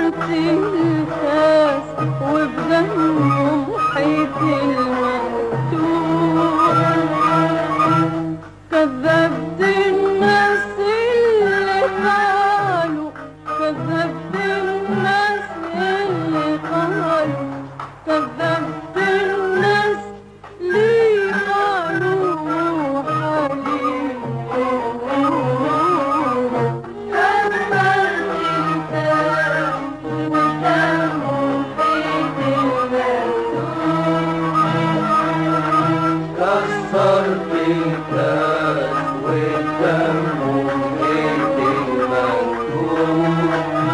كسرت الكاس وبدمه محيط المكتوب. كذبت الناس اللي قالوا، كذبت الناس اللي قالوا، كذبت الناس اللي قالوا حالي. كسرت الكاس والدم ومحيط المكتوب.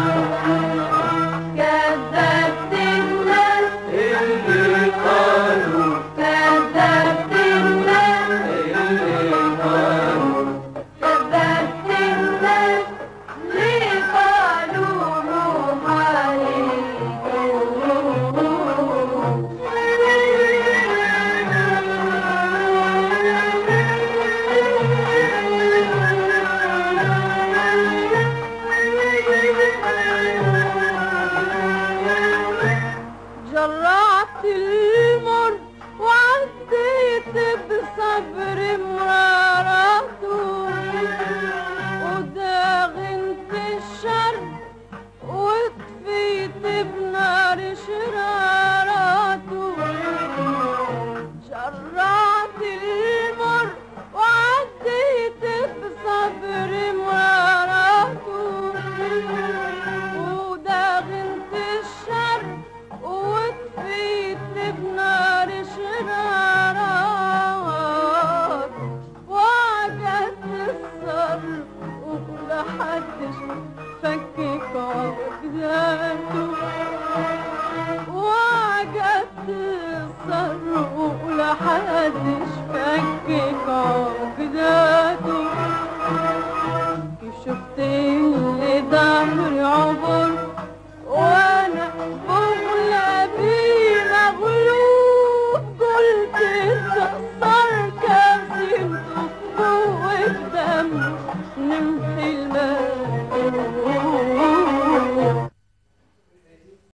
كذبت الناس اللي قالوا، كذبت الناس اللي قالوا، كذبت الناس اللي قالوا محالي. جرعت المر وعديت بصبر مرارته، وداغنت الشر وطفيت بنار شراراته. جرعت المر وعديت بصبر مرارته، وداغنت الشر وطفيت بنار شرارات. وعجت الصر ومحدش فكك عقداته، وعجت الصر ومحدش فكك عقداته. شفت اللي ضهره